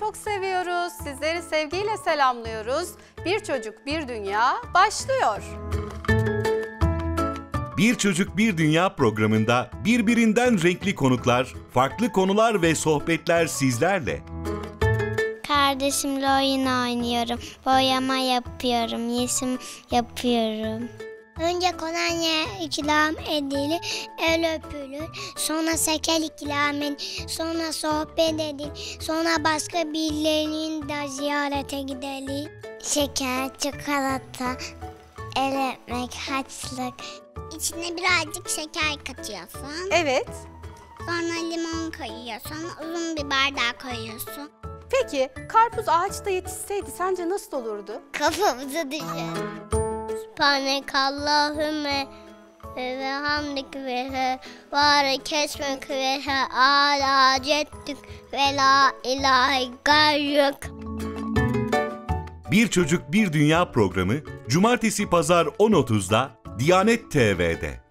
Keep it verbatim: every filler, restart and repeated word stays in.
çok seviyoruz. Sizleri sevgiyle selamlıyoruz. Bir Çocuk Bir Dünya başlıyor. Bir Çocuk Bir Dünya programında birbirinden renkli konuklar, farklı konular ve sohbetler sizlerle. Kardeşimle oyun oynuyorum, boyama yapıyorum, resim yapıyorum. Önce kolonya ikram edilir, el öpülür, sonra şeker ikram edilir, sonra sohbet edilir, sonra başka birilerinin de ziyarete gidilir. Şeker, çikolata, el öpmek, harçlık. İçine birazcık şeker katıyorsun. Evet. Sonra limon koyuyorsun, uzun bir bardağa koyuyorsun. Peki karpuz ağaçta yetişseydi sence nasıl olurdu? Kafamıza düşer. Sübhanek Allahümme ve hamdik ve var kesmek ve ala ceddük ve la ilahe gayrük. Bir Çocuk Bir Dünya programı Cumartesi Pazar on otuzda Diyanet T V'de.